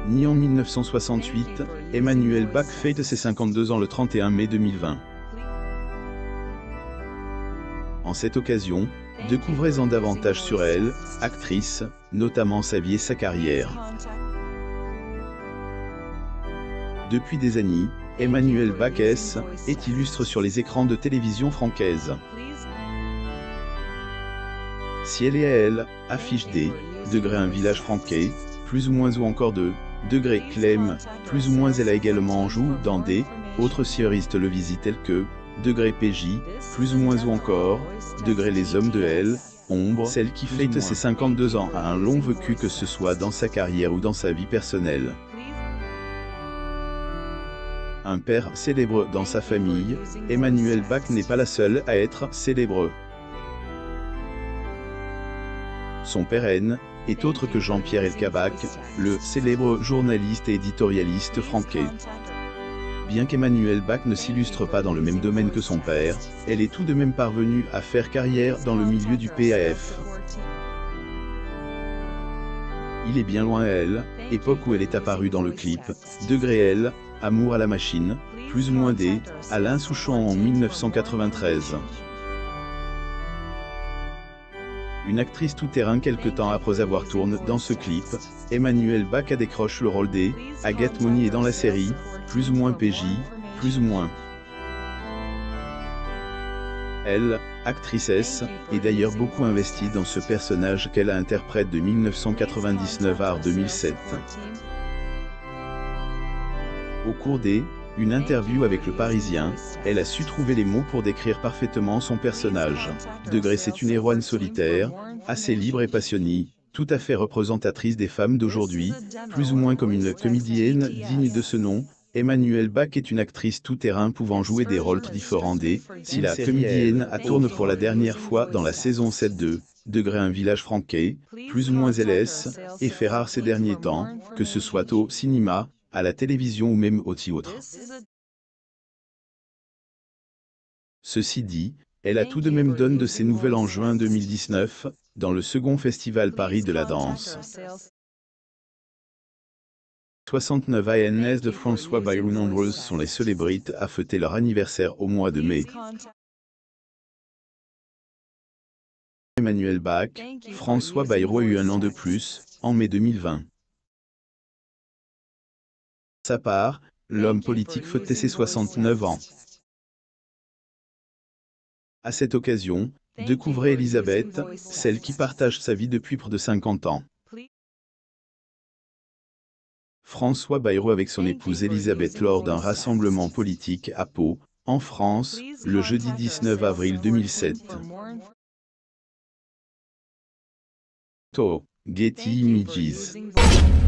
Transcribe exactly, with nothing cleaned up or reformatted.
Né en mille neuf cent soixante-huit, Emmanuelle Bach fête ses cinquante-deux ans le trente et un mai deux mille vingt. En cette occasion, découvrez-en davantage sur elle, actrice, notamment sa vie et sa carrière. Depuis des années, Emmanuelle Bach est illustre sur les écrans de télévision française. Ciel et elle, affiche des degrés un village franquais, plus ou moins ou encore deux degrés Clem, plus ou moins elle a également joué dans des autres séries télévisées telles que degré P J, plus ou moins ou encore degré Les Hommes de Elle, Ombre, celle qui fête ses cinquante-deux ans a un long vécu que ce soit dans sa carrière ou dans sa vie personnelle. Un père célèbre dans sa famille, Emmanuelle Bach n'est pas la seule à être célèbre. Son père N est autre que Jean-Pierre Elkabbach, le célèbre journaliste et éditorialiste français. Bien qu'Emmanuelle Bach ne s'illustre pas dans le même domaine que son père, elle est tout de même parvenue à faire carrière dans le milieu du P A F. Il est bien loin elle, époque où elle est apparue dans le clip Degré L, Amour à la machine, plus ou moins des Alain Souchon en mille neuf cent quatre-vingt-treize. Une actrice tout-terrain quelque temps après avoir tourné dans ce clip, Emmanuelle Bach a décroché le rôle des Agathe Monnier dans la série, plus ou moins P J, plus ou moins. Elle, actrice S, est d'ailleurs beaucoup investie dans ce personnage qu'elle interprète de mille neuf cent quatre-vingt-dix-neuf à deux mille sept. Au cours des une interview avec Le Parisien, elle a su trouver les mots pour décrire parfaitement son personnage. Degré c'est une héroïne solitaire, assez libre et passionnée, tout à fait représentatrice des femmes d'aujourd'hui, plus ou moins comme une comédienne digne de ce nom. Emmanuelle Bach est une actrice tout-terrain pouvant jouer des rôles très différents des si la comédienne a tourné pour la dernière fois dans la saison sept de Degré un village franquais, plus ou moins L S, et fait rare ces derniers temps, que ce soit au cinéma, à la télévision ou même au théâtre. Ceci dit, elle a tout de même donné de ses nouvelles en juin deux mille dix-neuf, dans le second festival Paris de la danse. soixante-neuf A N S de François Bayrou. Nombreuses sont les célébrités à fêter leur anniversaire au mois de mai. Emmanuelle Bach, François Bayrou a eu un an de plus, en mai deux mille vingt. De sa part, l'homme politique fêtait ses soixante-neuf ans. À cette occasion, découvrez Elisabeth, celle qui partage sa vie depuis près de cinquante ans. François Bayrou avec son épouse Elisabeth lors d'un rassemblement politique à Pau, en France, le jeudi dix-neuf avril deux mille sept. To Getty Images.